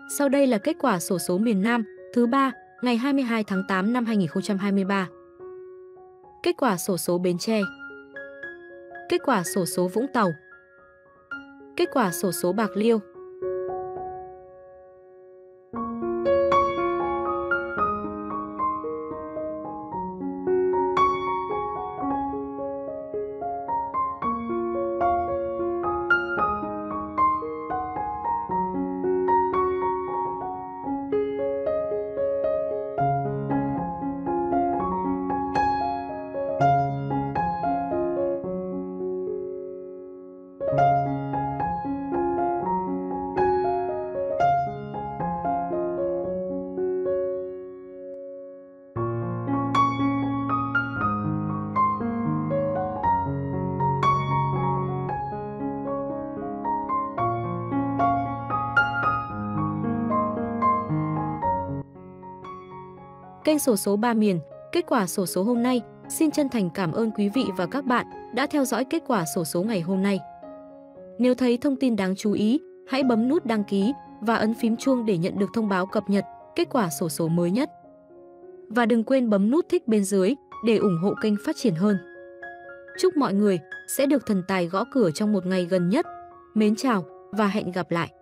Sau đây là kết quả xổ số miền Nam thứ 3 ngày 22 tháng 8 năm 2023. Kết quả xổ số Bến Tre. Kết quả xổ số Vũng Tàu. Kết quả xổ số Bạc Liêu. Kênh xổ số 3 miền, kết quả xổ số hôm nay. Xin chân thành cảm ơn quý vị và các bạn đã theo dõi kết quả xổ số ngày hôm nay. Nếu thấy thông tin đáng chú ý, hãy bấm nút đăng ký và ấn phím chuông để nhận được thông báo cập nhật kết quả xổ số mới nhất. Và đừng quên bấm nút thích bên dưới để ủng hộ kênh phát triển hơn. Chúc mọi người sẽ được thần tài gõ cửa trong một ngày gần nhất. Mến chào và hẹn gặp lại!